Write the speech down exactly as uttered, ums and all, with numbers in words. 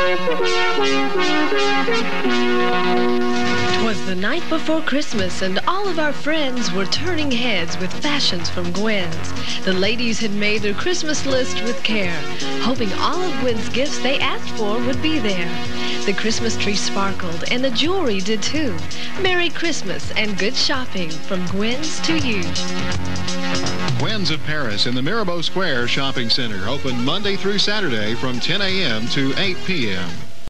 'Twas the night before Christmas, and all of our friends were turning heads with fashions from Gwen's. The ladies had made their Christmas list with care, hoping all of Gwen's gifts they asked for would be there. The Christmas tree sparkled, and the jewelry did too. Merry Christmas and good shopping from Gwen's to you. Gwen's of Paris in the Mirabeau Square Shopping Center, open Monday through Saturday from ten a m to eight p m